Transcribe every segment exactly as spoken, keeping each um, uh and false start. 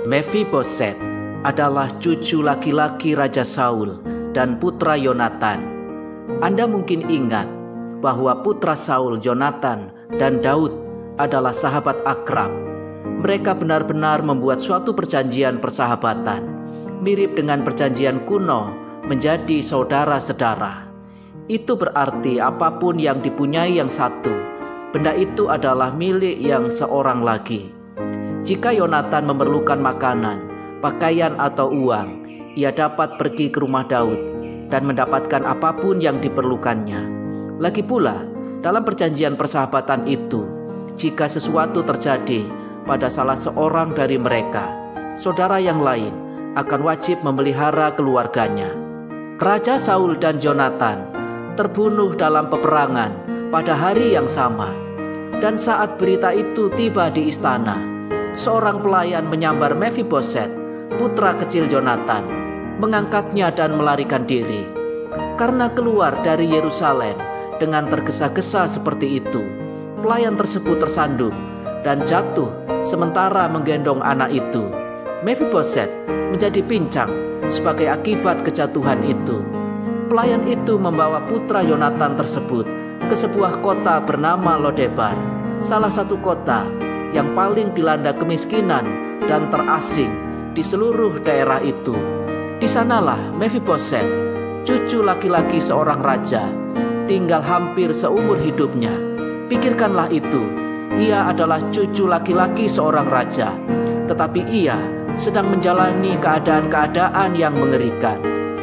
Mephiboset adalah cucu laki-laki Raja Saul dan putra Yonatan. Anda mungkin ingat bahwa putra Saul, Yonatan, dan Daud adalah sahabat akrab. Mereka benar-benar membuat suatu perjanjian persahabatan, mirip dengan perjanjian kuno menjadi saudara-sedara. Itu berarti apapun yang dipunyai yang satu, benda itu adalah milik yang seorang lagi. Jika Yonatan memerlukan makanan, pakaian atau uang, ia dapat pergi ke rumah Daud dan mendapatkan apapun yang diperlukannya. Lagi pula, dalam perjanjian persahabatan itu, jika sesuatu terjadi pada salah seorang dari mereka, saudara yang lain akan wajib memelihara keluarganya. Raja Saul dan Yonatan terbunuh dalam peperangan pada hari yang sama. Dan saat berita itu tiba di istana, seorang pelayan menyambar Mephiboset, putra kecil Yonatan, mengangkatnya dan melarikan diri. Karena keluar dari Yerusalem dengan tergesa-gesa seperti itu, pelayan tersebut tersandung dan jatuh sementara menggendong anak itu. Mephiboset menjadi pincang sebagai akibat kejatuhan itu. Pelayan itu membawa putra Yonatan tersebut ke sebuah kota bernama Lodebar, salah satu kota yang paling dilanda kemiskinan dan terasing di seluruh daerah itu. Di sanalah Mephiboset, cucu laki-laki seorang raja, tinggal hampir seumur hidupnya. Pikirkanlah itu, ia adalah cucu laki-laki seorang raja, tetapi ia sedang menjalani keadaan-keadaan yang mengerikan.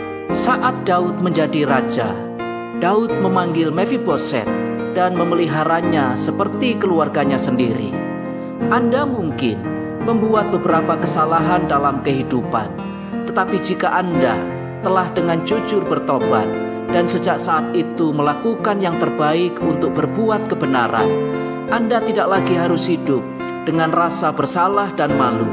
Saat Daud menjadi raja, Daud memanggil Mephiboset dan memeliharanya seperti keluarganya sendiri. Anda mungkin membuat beberapa kesalahan dalam kehidupan, tetapi jika Anda telah dengan jujur bertobat dan sejak saat itu melakukan yang terbaik untuk berbuat kebenaran, Anda tidak lagi harus hidup dengan rasa bersalah dan malu.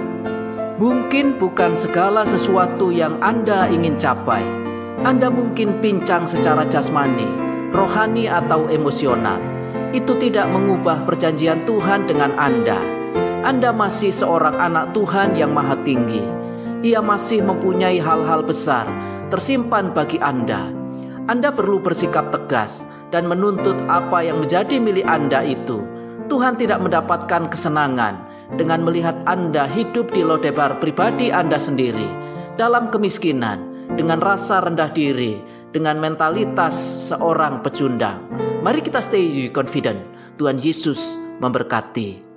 Mungkin bukan segala sesuatu yang Anda ingin capai. Anda mungkin pincang secara jasmani, rohani atau emosional. Itu tidak mengubah perjanjian Tuhan dengan Anda. Anda masih seorang anak Tuhan yang maha tinggi. Ia masih mempunyai hal-hal besar tersimpan bagi Anda. Anda perlu bersikap tegas dan menuntut apa yang menjadi milik Anda itu. Tuhan tidak mendapatkan kesenangan dengan melihat Anda hidup di Lodebar pribadi Anda sendiri, dalam kemiskinan, dengan rasa rendah diri, dengan mentalitas seorang pecundang. Mari kita stay confident. Tuhan Yesus memberkati.